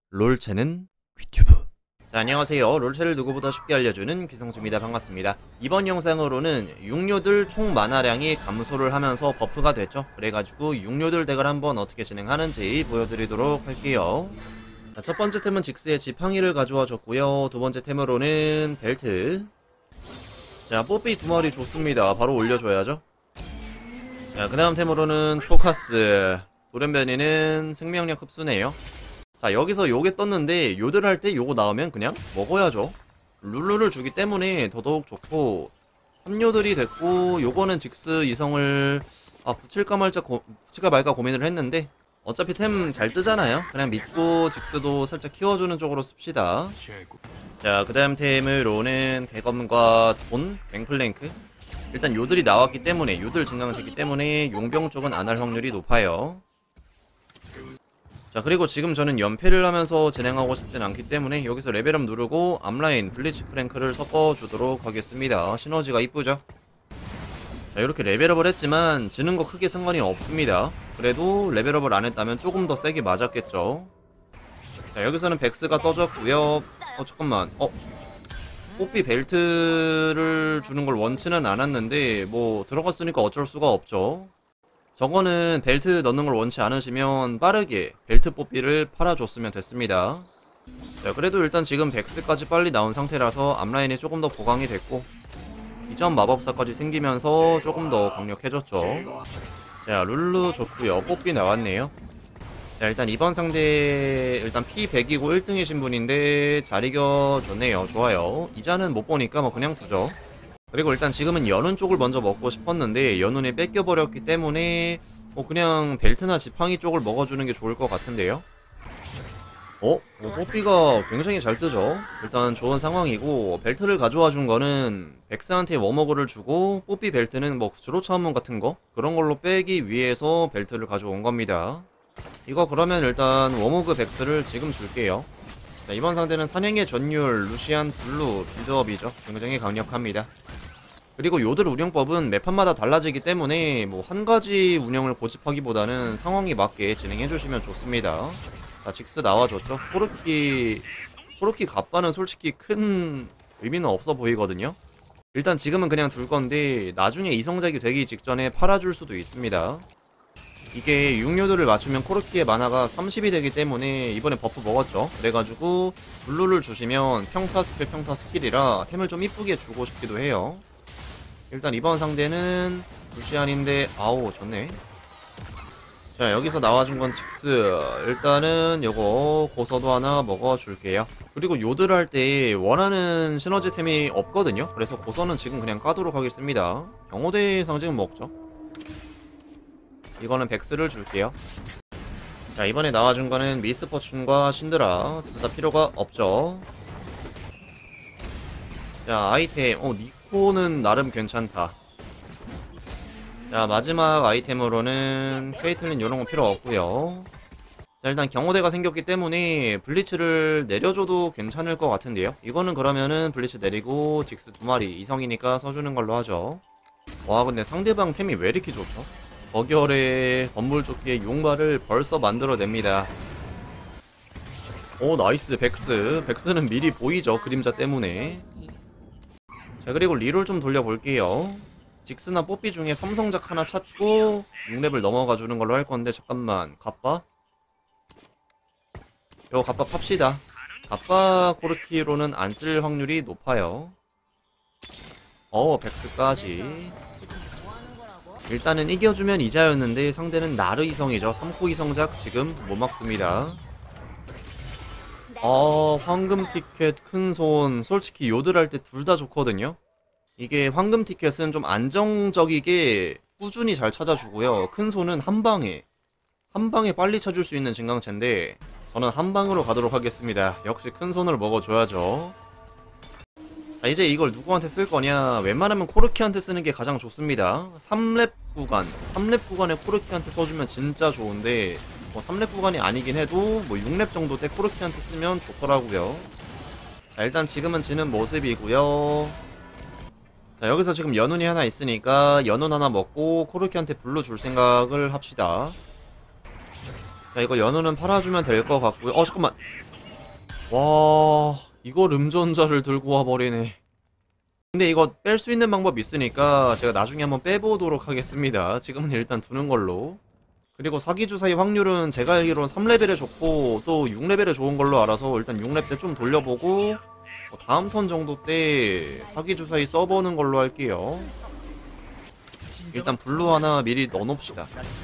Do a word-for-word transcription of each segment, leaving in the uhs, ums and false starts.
롤체는 귀튜브. 자, 안녕하세요. 롤체를 누구보다 쉽게 알려주는 귀성수입니다. 반갑습니다. 이번 영상으로는 육료들 총 만화량이 감소를 하면서 버프가 됐죠. 그래가지고 육료들 덱을 한번 어떻게 진행하는지 보여드리도록 할게요. 자, 첫 번째 템은 직스의 지팡이를 가져와 줬고요. 두 번째 템으로는 벨트. 자, 뽀삐 두 마리 좋습니다. 바로 올려줘야죠. 자, 그 다음 템으로는 초카스. 돌연변이는 생명력 흡수네요. 자, 여기서 요게 떴는데 요들 할 때 요거 나오면 그냥 먹어야죠. 룰루를 주기 때문에 더더욱 좋고, 삼요들이 됐고, 요거는 직스 이성을 아 붙일까 말까 고, 붙일까 말까 고민을 했는데 어차피 템 잘 뜨잖아요. 그냥 믿고 직스도 살짝 키워주는 쪽으로 씁시다. 자, 그 다음 템으로는 대검과 돈, 갱플랭크. 일단 요들이 나왔기 때문에, 요들 증강시기 때문에 용병 쪽은 안 할 확률이 높아요. 자, 그리고 지금 저는 연패를 하면서 진행하고 싶진 않기 때문에 여기서 레벨업 누르고 앞라인 블리츠 크랭크를 섞어주도록 하겠습니다. 시너지가 이쁘죠? 자, 이렇게 레벨업을 했지만 지는 거 크게 상관이 없습니다. 그래도 레벨업을 안 했다면 조금 더 세게 맞았겠죠. 자, 여기서는 백스가 떠졌고요. 어, 잠깐만. 어? 뽀삐 벨트를 주는 걸 원치는 않았는데 뭐 들어갔으니까 어쩔 수가 없죠. 저거는 벨트 넣는 걸 원치 않으시면 빠르게 벨트 뽀삐를 팔아줬으면 됐습니다. 자, 그래도 일단 지금 백스까지 빨리 나온 상태라서 앞라인이 조금 더 보강이 됐고 이전 마법사까지 생기면서 조금 더 강력해졌죠. 자, 룰루 좋고요. 뽀삐 나왔네요. 자, 일단 이번 상대 일단 피 백이고 일 등이신 분인데 잘 이겨줬네요. 좋아요. 이자는 못 보니까 뭐 그냥 두죠. 그리고 일단 지금은 연운 쪽을 먼저 먹고 싶었는데 연운이 뺏겨버렸기 때문에 뭐 그냥 벨트나 지팡이 쪽을 먹어주는 게 좋을 것 같은데요. 어? 뭐 뽀삐가 굉장히 잘 뜨죠. 일단 좋은 상황이고 벨트를 가져와 준 거는 백스한테 워머그를 주고 뽀삐 벨트는 뭐 주로차 한문 같은 거 그런 걸로 빼기 위해서 벨트를 가져온 겁니다. 이거 그러면 일단 워머그 백스를 지금 줄게요. 자, 이번 상대는 사냥의 전율, 루시안 블루 빌드업이죠. 굉장히 강력합니다. 그리고 요들 운영법은 매판마다 달라지기 때문에 뭐 한 가지 운영을 고집하기보다는 상황에 맞게 진행해주시면 좋습니다. 자, 직스 나와줬죠. 코르키 코르키 갑바는 솔직히 큰 의미는 없어 보이거든요. 일단 지금은 그냥 둘 건데 나중에 이성작이 되기 직전에 팔아줄 수도 있습니다. 이게 육료들을 맞추면 코르키의 만화가 삼십이 되기 때문에 이번에 버프 먹었죠. 그래가지고 블루를 주시면 평타 스킬 평타 스킬이라 템을 좀 이쁘게 주고 싶기도 해요. 일단 이번 상대는 루시안인데 아우 좋네. 자, 여기서 나와준 건 직스. 일단은 요거 고서도 하나 먹어줄게요. 그리고 요들 할 때 원하는 시너지템이 없거든요. 그래서 고서는 지금 그냥 까도록 하겠습니다. 경호대 상징은 먹죠. 이거는 백스를 줄게요. 자, 이번에 나와준 거는 미스퍼춘과 신드라. 둘 다 필요가 없죠. 자, 아이템. 어, 니코는 나름 괜찮다. 자, 마지막 아이템으로는 케이틀린 요런거 필요 없고요. 자, 일단 경호대가 생겼기 때문에 블리츠를 내려줘도 괜찮을 것 같은데요. 이거는 그러면은 블리츠 내리고 직스 두 마리 이성이니까 써주는 걸로 하죠. 와, 근데 상대방 템이 왜 이렇게 좋죠? 버결의 건물조끼의 용발을 벌써 만들어냅니다. 오, 나이스. 백스. 백스는 미리 보이죠, 그림자 때문에. 자, 그리고 리롤 좀 돌려볼게요. 직스나 뽀삐 중에 삼성작 하나 찾고 육 렙을 넘어가 주는 걸로 할 건데 잠깐만. 갑바? 요 갑바 팝시다. 갑바 코르키로는 안 쓸 확률이 높아요. 어, 백스까지. 일단은 이겨주면 이자였는데 상대는 나르 이성이죠. 삼 코 이성작 지금 못 막습니다. 어, 황금 티켓, 큰손. 솔직히 요들 할 때 둘 다 좋거든요. 이게 황금 티켓은 좀 안정적이게 꾸준히 잘 찾아주고요. 큰손은 한방에 한방에 빨리 찾을 수 있는 증강체인데 저는 한방으로 가도록 하겠습니다. 역시 큰손을 먹어줘야죠. 자, 이제 이걸 누구한테 쓸 거냐. 웬만하면 코르키한테 쓰는 게 가장 좋습니다. 삼 렙 구간 삼 렙 구간에 코르키한테 써주면 진짜 좋은데 뭐 삼 렙 구간이 아니긴 해도 뭐 육 렙 정도 때 코르키한테 쓰면 좋더라고요. 자, 일단 지금은 지는 모습이고요. 자, 여기서 지금 연운이 하나 있으니까 연운 하나 먹고 코르키한테 블루 줄 생각을 합시다. 자, 이거 연운은 팔아주면 될 것 같고요. 어, 잠깐만. 와, 이걸 음전자를 들고 와버리네. 근데 이거 뺄 수 있는 방법 있으니까 제가 나중에 한번 빼보도록 하겠습니다. 지금은 일단 두는 걸로. 그리고 사기주사위 확률은 제가 알기로는 삼 레벨에 좋고 또 육 레벨에 좋은 걸로 알아서 일단 육 렙 때 좀 돌려보고 뭐 다음 턴 정도 때 사기주사위 써보는 걸로 할게요. 일단 블루 하나 미리 넣어놓읍시다.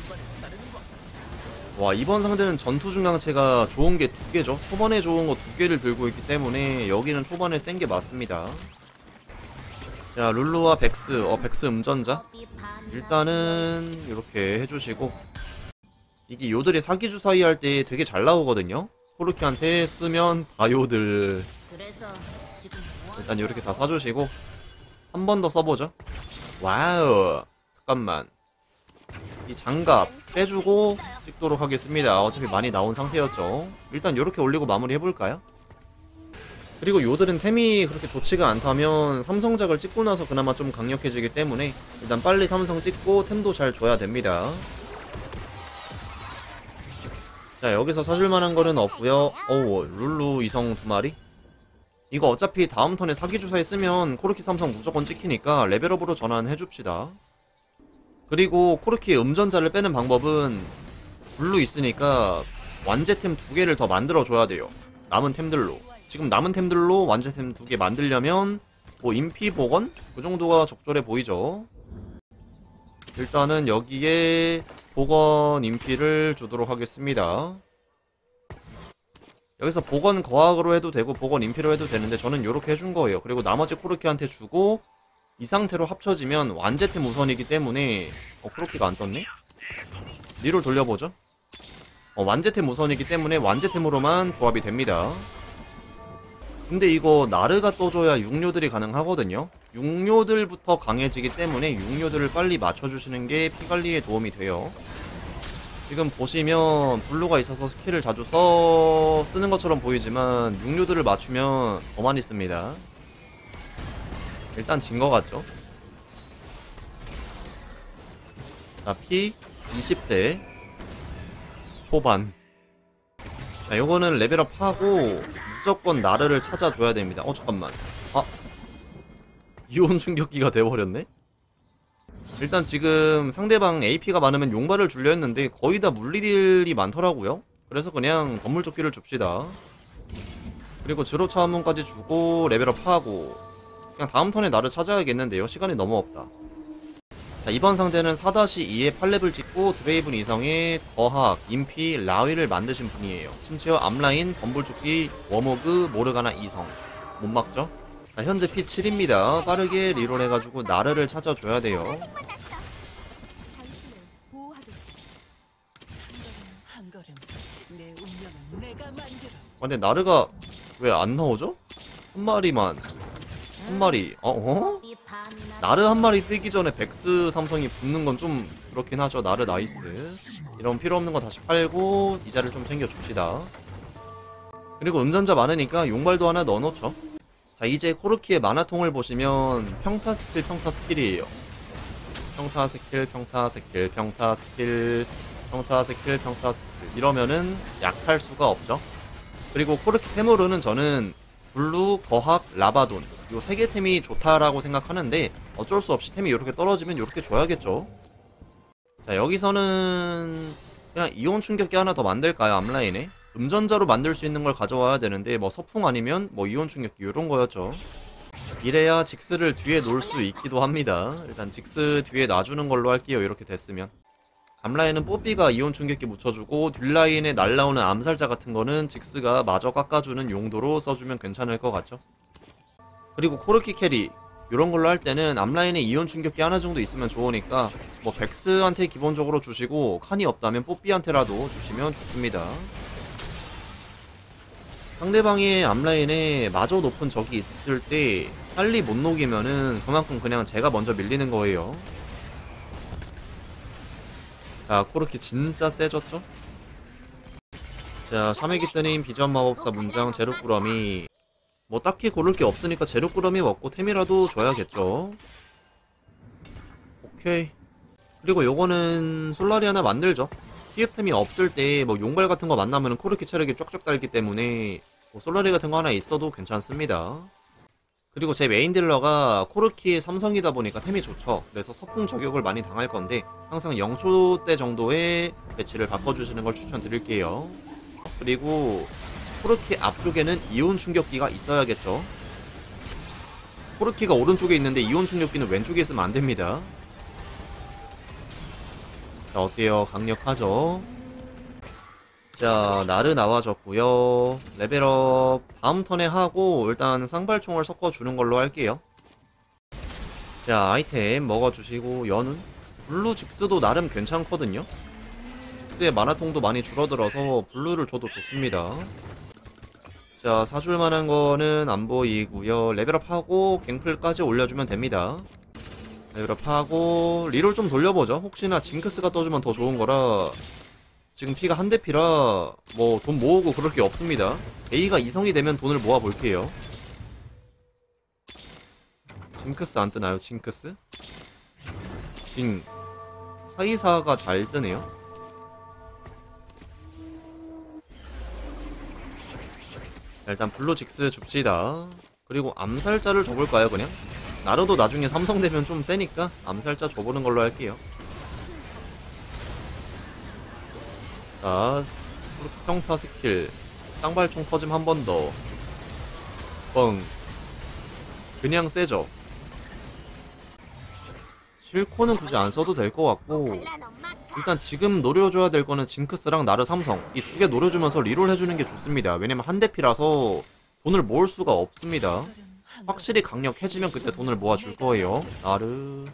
와, 이번 상대는 전투 중량체가 좋은 게 두 개죠. 초반에 좋은 거 두 개를 들고 있기 때문에 여기는 초반에 센 게 맞습니다. 자, 룰루와 백스, 어, 백스 음전자. 일단은 이렇게 해주시고 이게 요들이 사기주사위 할 때 되게 잘 나오거든요. 코르키한테 쓰면 바요들. 일단 이렇게 다 사주시고 한 번 더 써보죠. 와우, 잠깐만, 이 장갑 빼주고 찍도록 하겠습니다. 어차피 많이 나온 상태였죠. 일단 이렇게 올리고 마무리 해볼까요? 그리고 요들은 템이 그렇게 좋지가 않다면 삼성작을 찍고 나서 그나마 좀 강력해지기 때문에 일단 빨리 삼성 찍고 템도 잘 줘야 됩니다. 자, 여기서 사줄만한 거는 없고요. 어우, 룰루 이성 두 마리? 이거 어차피 다음 턴에 사기주사에 쓰면 코르키 삼성 무조건 찍히니까 레벨업으로 전환해줍시다. 그리고 코르키의 음전자를 빼는 방법은 블루 있으니까 완제템 두 개를 더 만들어줘야 돼요. 남은 템들로. 지금 남은 템들로 완제템 두 개 만들려면 뭐 인피 복원? 그 정도가 적절해 보이죠. 일단은 여기에 복원 인피를 주도록 하겠습니다. 여기서 복원 거학으로 해도 되고 복원 인피로 해도 되는데 저는 이렇게 해준 거예요. 그리고 나머지 코르키한테 주고 이 상태로 합쳐지면 완제템 우선이기 때문에 어, 코르키가 안 떴네? 리롤 돌려보죠. 어, 완제템 우선이기 때문에 완제템으로만 조합이 됩니다. 근데 이거 나르가 떠줘야 육료들이 가능하거든요. 육료들부터 강해지기 때문에 육료들을 빨리 맞춰주시는 게 피관리에 도움이 돼요. 지금 보시면 블루가 있어서 스킬을 자주 써 쓰는 것처럼 보이지만 육료들을 맞추면 더 많이 씁니다. 일단 진 것 같죠? 자, 피 이십 대 초반. 자, 요거는 레벨업 하고 무조건 나르를 찾아줘야 됩니다. 어, 잠깐만. 아, 이온 충격기가 돼버렸네? 일단 지금 상대방 에이피가 많으면 용발을 줄려 했는데 거의 다 물리딜이 많더라고요. 그래서 그냥 건물조끼를 줍시다. 그리고 드롭 차원문까지 주고 레벨업 하고 그냥 다음 턴에 나를 찾아야겠는데요. 시간이 너무 없다. 자, 이번 상대는 사 이의 팔 렙을 찍고 드레이븐 이성의 거학, 인피, 라위를 만드신 분이에요. 심지어 앞라인, 덤불조끼, 워모그, 모르가나 이성. 못 막죠? 자, 현재 피 칠입니다. 빠르게 리롤 해가지고 나르를 찾아줘야 돼요. 아, 근데 나르가 왜 안 나오죠? 한 마리만. 한 마리. 어? 어? 나르 한 마리 뜨기 전에 백스 삼성이 붙는 건 좀 그렇긴 하죠. 나르 나이스. 이런 필요 없는 거 다시 팔고 이자를 좀 챙겨줍시다. 그리고 음전자 많으니까 용발도 하나 넣어놓죠. 자, 이제 코르키의 만화통을 보시면 평타 스킬, 평타 스킬이에요. 평타 스킬, 평타 스킬, 평타 스킬, 평타 스킬, 평타 스킬. 이러면은 약할 수가 없죠. 그리고 코르키 테모르는 저는 블루, 거학, 라바돈 요 세 개 템이 좋다라고 생각하는데 어쩔 수 없이 템이 이렇게 떨어지면 이렇게 줘야겠죠. 자, 여기서는 그냥 이온 충격기 하나 더 만들까요? 앞라인에 음전자로 만들 수 있는 걸 가져와야 되는데 뭐 서풍 아니면 뭐 이온 충격기 이런 거였죠. 이래야 직스를 뒤에 놓을 수 있기도 합니다. 일단 직스 뒤에 놔주는 걸로 할게요. 이렇게 됐으면 앞라인은 뽀삐가 이온 충격기 묻혀주고 뒷라인에 날라오는 암살자 같은 거는 직스가 마저 깎아주는 용도로 써주면 괜찮을 것 같죠. 그리고 코르키 캐리 이런 걸로 할 때는 앞라인에 이온 충격기 하나 정도 있으면 좋으니까 뭐 백스한테 기본적으로 주시고 칸이 없다면 뽀삐한테라도 주시면 좋습니다. 상대방의 앞라인에 마저 높은 적이 있을 때 빨리 못 녹이면은 그만큼 그냥 제가 먼저 밀리는 거예요. 자, 코르키 진짜 세졌죠? 자, 삼회기 뜨님 비전 마법사 문장 제로꾸러미. 뭐 딱히 고를 게 없으니까 제로꾸러미 먹고 템이라도 줘야겠죠. 오케이. 그리고 요거는 솔라리 하나 만들죠. 피에프템이 없을 때 뭐 용발 같은 거 만나면은 코르키 체력이 쫙쫙 달기 때문에 뭐 솔라리 같은 거 하나 있어도 괜찮습니다. 그리고 제 메인 딜러가 코르키의 삼성이다 보니까 템이 좋죠. 그래서 서풍 저격을 많이 당할 건데 항상 영 초대 정도의 배치를 바꿔주시는 걸 추천드릴게요. 그리고 코르키 앞쪽에는 이온 충격기가 있어야겠죠. 코르키가 오른쪽에 있는데 이온 충격기는 왼쪽에 있으면 안됩니다. 자, 어때요? 강력하죠? 자, 나르 나와줬고요. 레벨업 다음 턴에 하고 일단 쌍발총을 섞어주는 걸로 할게요. 자, 아이템 먹어주시고 연운 블루 직스도 나름 괜찮거든요. 직스의 마나통도 많이 줄어들어서 블루를 줘도 좋습니다. 자, 사줄 만한 거는 안 보이고요. 레벨업 하고 갱플까지 올려주면 됩니다. 레벨업 하고 리롤 좀 돌려보죠. 혹시나 징크스가 떠주면 더 좋은 거라. 지금 피가 한 대 피라 뭐 돈 모으고 그럴 게 없습니다. A가 이성이 되면 돈을 모아볼게요. 징크스 안 뜨나요? 징크스? 징 하이사가 잘 뜨네요. 자, 일단 블루 직스 줍시다. 그리고 암살자를 줘볼까요 그냥? 나르도 나중에 삼성 되면 좀 세니까 암살자 줘보는 걸로 할게요. 자, 평타 스킬 쌍발총 터짐 한 번 더. 뻥. 그냥 세죠. 실코는 굳이 안 써도 될 것 같고 일단 지금 노려줘야 될 거는 징크스랑 나르 삼성 이 두 개 노려주면서 리롤 해주는 게 좋습니다. 왜냐면 한 대 피라서 돈을 모을 수가 없습니다. 확실히 강력해지면 그때 돈을 모아줄 거예요. 나르.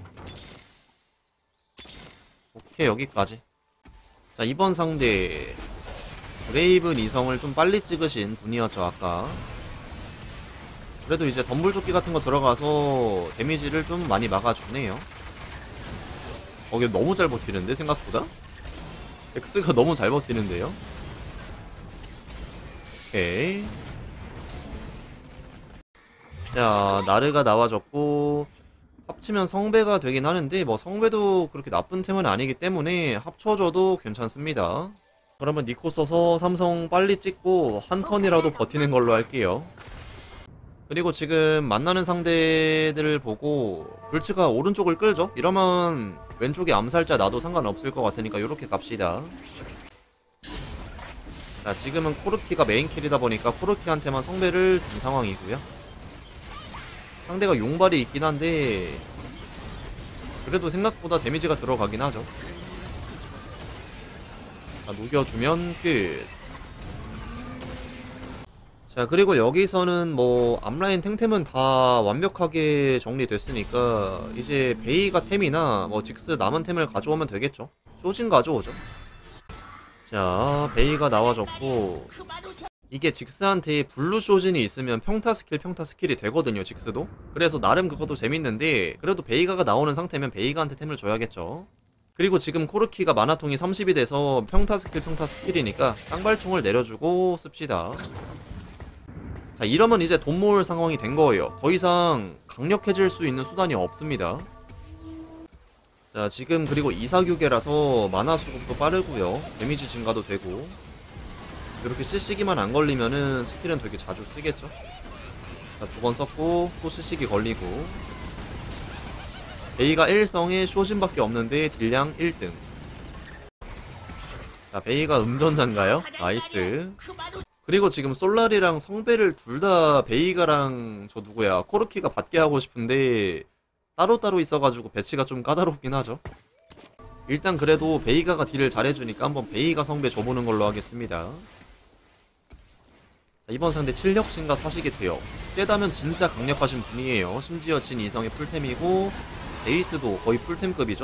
오케이, 여기까지. 자, 이번 상대 브레이븐 이성을 좀 빨리 찍으신 분이었죠 아까. 그래도 이제 덤불조끼 같은 거 들어가서 데미지를 좀 많이 막아주네요. 어, 이게 너무 잘 버티는데 생각보다? X가 너무 잘 버티는데요. 오케이. 자, 나르가 나와줬고 합치면 성배가 되긴 하는데 뭐 성배도 그렇게 나쁜 템은 아니기 때문에 합쳐줘도 괜찮습니다. 그러면 니코 써서 삼성 빨리 찍고 한 턴이라도 버티는 걸로 할게요. 그리고 지금 만나는 상대들을 보고 불츠가 오른쪽을 끌죠? 이러면 왼쪽에 암살자 놔도 상관없을 것 같으니까 이렇게 갑시다. 자, 지금은 코르키가 메인 킬이다 보니까 코르키한테만 성배를 준 상황이고요. 상대가 용발이 있긴 한데 그래도 생각보다 데미지가 들어가긴 하죠. 자, 녹여주면 끝. 자, 그리고 여기서는 뭐 앞라인 탱템은 다 완벽하게 정리됐으니까 이제 베이가 템이나 뭐 직스 남은 템을 가져오면 되겠죠. 쇼진 가져오죠. 자, 베이가 나와줬고 이게 직스한테 블루 쇼진이 있으면 평타 스킬 평타 스킬이 되거든요. 직스도. 그래서 나름 그것도 재밌는데 그래도 베이가가 나오는 상태면 베이가한테 템을 줘야겠죠. 그리고 지금 코르키가 마나통이 삼십이 돼서 평타 스킬 평타 스킬이니까 쌍발총을 내려주고 씁시다. 자, 이러면 이제 돈 모을 상황이 된 거예요. 더 이상 강력해질 수 있는 수단이 없습니다. 자, 지금 그리고 이사규계라서 마나 수급도 빠르고요. 데미지 증가도 되고 이렇게 씨씨기만 안 걸리면은 스킬은 되게 자주 쓰겠죠. 자, 두 번 썼고 또 씨씨기 걸리고 베이가 일성에 쇼진밖에 없는데 딜량 일 등. 자, 베이가 음전자인가요? 나이스. 그리고 지금 솔라리랑 성배를 둘 다 베이가랑 저 누구야 코르키가 받게 하고 싶은데 따로따로 있어가지고 배치가 좀 까다롭긴 하죠. 일단 그래도 베이가가 딜을 잘해주니까 한번 베이가 성배 줘보는 걸로 하겠습니다. 자, 이번 상대 칠력신과 사시게돼요. 세다면 진짜 강력하신 분이에요. 심지어 진 이성의 풀템이고 제이스도 거의 풀템급이죠.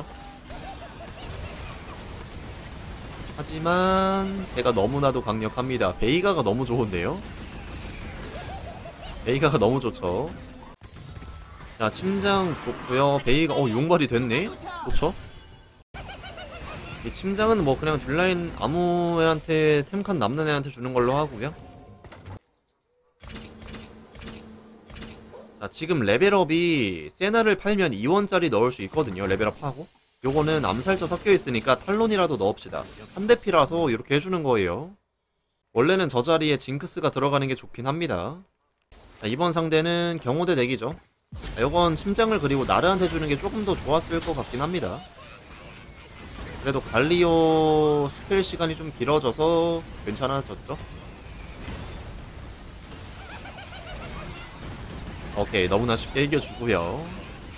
하지만 제가 너무나도 강력합니다. 베이가가 너무 좋은데요. 베이가가 너무 좋죠. 자, 침장 좋고요. 베이가 어 용발이 됐네. 좋죠. 이 침장은 뭐 그냥 딜라인 아무 애한테 템칸 남는 애한테 주는 걸로 하고요. 자, 지금 레벨업이 세나를 팔면 이 원짜리 넣을 수 있거든요. 레벨업하고 요거는 암살자 섞여있으니까 탈론이라도 넣읍시다. 한 대 피라서 이렇게 해주는 거예요. 원래는 저 자리에 징크스가 들어가는 게 좋긴 합니다. 자, 이번 상대는 경호대 덱이죠. 자, 요건 침장을 그리고 나르한테 주는 게 조금 더 좋았을 것 같긴 합니다. 그래도 갈리오 스펠 시간이 좀 길어져서 괜찮아졌죠. 오케이, 너무나 쉽게 이겨주고요.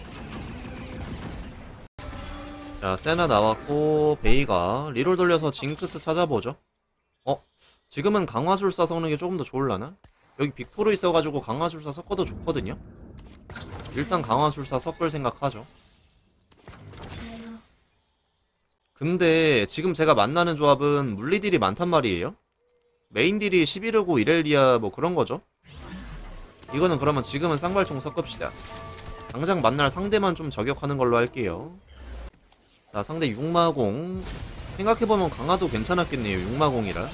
자, 세나 나왔고 베이가 리롤 돌려서 징크스 찾아보죠. 어? 지금은 강화술사 섞는 게 조금 더 좋을라나? 여기 빅토르 있어가지고 강화술사 섞어도 좋거든요? 일단 강화술사 섞을 생각하죠. 근데 지금 제가 만나는 조합은 물리딜이 많단 말이에요? 메인딜이 십일이고 이렐리아 뭐 그런거죠? 이거는 그러면 지금은 쌍발총 섞읍시다. 당장 만날 상대만 좀 저격하는 걸로 할게요. 자, 상대 육마공. 생각해보면 강화도 괜찮았겠네요. 육마공이라.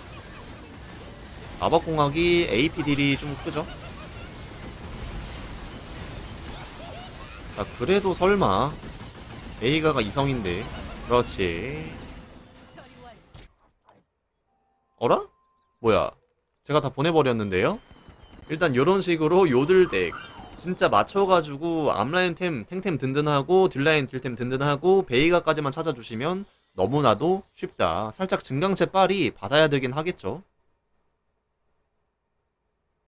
마법공학이 에이피 딜이 좀 크죠? 자, 그래도 설마 베이가가 이성인데. 그렇지. 어라? 뭐야, 제가 다 보내버렸는데요? 일단 요런 식으로 요들덱 진짜 맞춰가지고 앞라인 템 탱템 든든하고 딜라인 딜템 든든하고 베이가까지만 찾아주시면 너무나도 쉽다. 살짝 증강체 빨이 받아야 되긴 하겠죠.